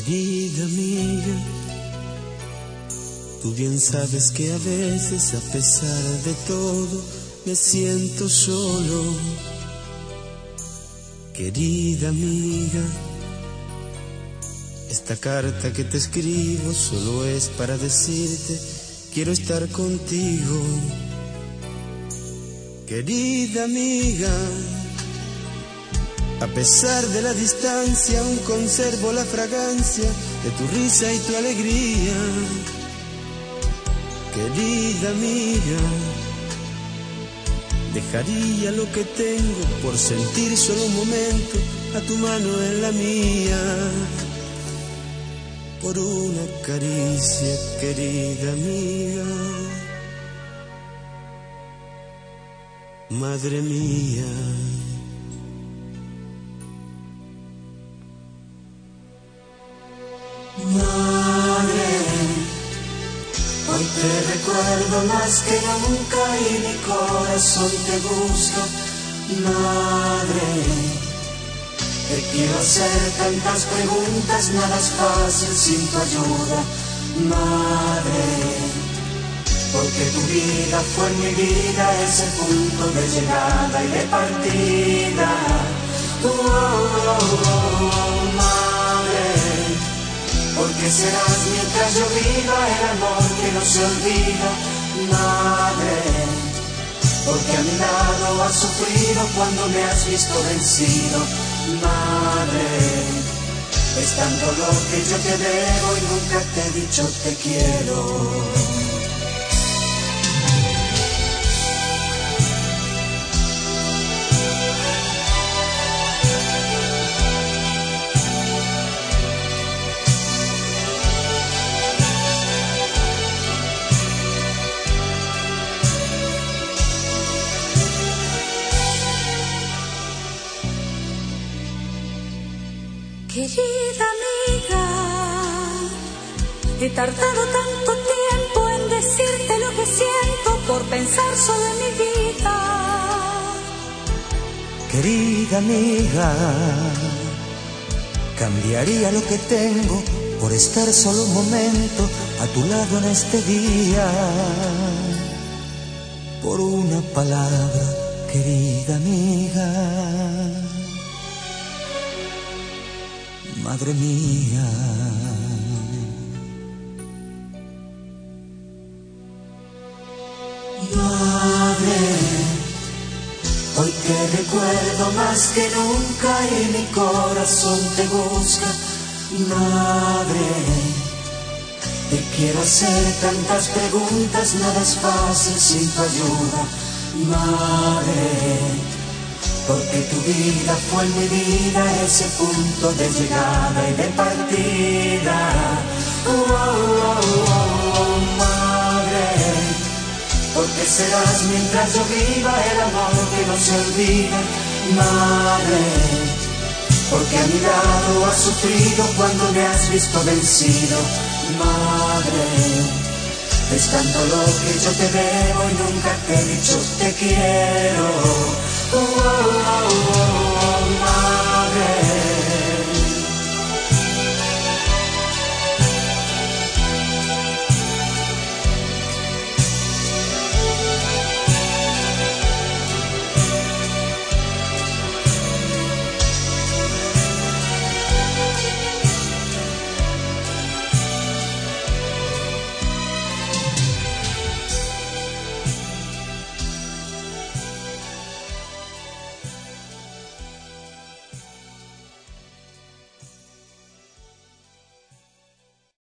Querida amiga, tú bien sabes que a veces, a pesar de todo, me siento solo. Querida amiga, esta carta que te escribo solo es para decirte, quiero estar contigo. Querida amiga, a pesar de la distancia, aún conservo la fragancia de tu risa y tu alegría. Querida amiga, dejaría lo que tengo por sentir solo un momento a tu mano en la mía. Por una caricia, querida amiga. Madre mía. Madre, hoy te recuerdo más que nunca y mi corazón te busca. Madre, te quiero hacer tantas preguntas, nada es fácil sin tu ayuda. Madre, porque tu vida fue mi vida, ese punto de llegada y de partida. Madre, porque serás mientras yo viva el amor que no se olvida. Madre, porque a mi lado has sufrido cuando me has visto vencido. Madre, es tanto lo que yo te debo y nunca te he dicho te quiero. Querida amiga, he tardado tanto tiempo en decirte lo que siento por pensar solo en mi vida. Querida amiga, cambiaría lo que tengo por estar solo un momento a tu lado en este día. Por una palabra, querida amiga. Madre mía. Madre, hoy te recuerdo más que nunca y mi corazón te busca. Madre, te quiero hacer tantas preguntas, nada es fácil sin tu ayuda. Madre, porque tu vida fue mi vida, ese punto de llegada y de partida. Madre, porque serás mientras yo viva el amor que no se olvida. Madre, porque a mi lado has sufrido cuando me has visto vencido. Madre, es tanto lo que yo te debo y nunca te he dicho te quiero.